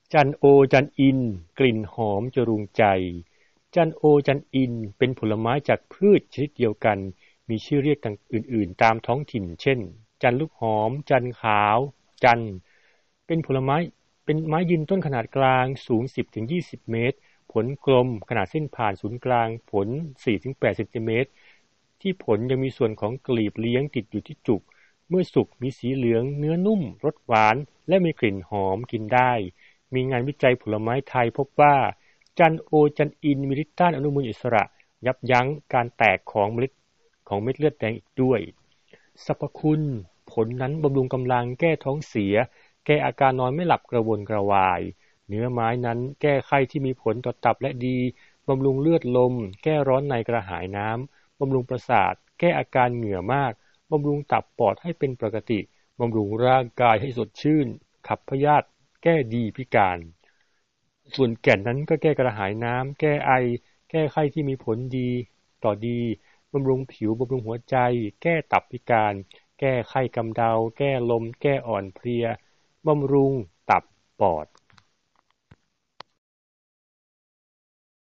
จันโอจันอินกลิ่นหอมจรุงใจจันโอจันอินเป็นผลไม้จากพืชชนิดเดียวกันมีชื่อเรียกอื่นๆตามท้องถิ่นเช่นจันลูกหอมจันขาวจันเป็นผลไม้เป็นไม้ยืนต้นขนาดกลางสูง10-20เมตรผลกลมขนาดเส้นผ่านศูนย์กลางผล4-8เซนติเมตรที่ผลยังมีส่วนของกลีบเลี้ยงติดอยู่ที่จุกเมื่อสุกมีสีเหลืองเนื้อนุ่มรสหวานและมีกลิ่นหอมกินได้มีงานวิจัยผลไม้ไทยพบว่าจันโอจันอินมีฤทธิ์ต้านอนุมูลอิสระยับยั้งการแตกของเม็ดเลือดแดงอีกด้วยสรรพคุณผลนั้นบำรุงกำลังแก้ท้องเสียแก้อาการนอนไม่หลับกระวนกระวายเนื้อไม้นั้นแก้ไข้ที่มีผลต่อตับและดีบำรุงเลือดลมแก้ร้อนในกระหายน้ำบำรุงประสาทแก้อาการเหงื่อมากบำรุงตับปอดให้เป็นปกติบำรุงร่างกายให้สดชื่นขับพยาธิแก้ดีพิการส่วนแก่นนั้นก็แก้กระหายน้ำแก้ไอแก้ไข้ที่มีผลดีต่อดีบำรุงผิวบำรุงหัวใจแก้ตับพิการแก้ไข้กำเดาแก้ลมแก้อ่อนเพลียบำรุงตับปอด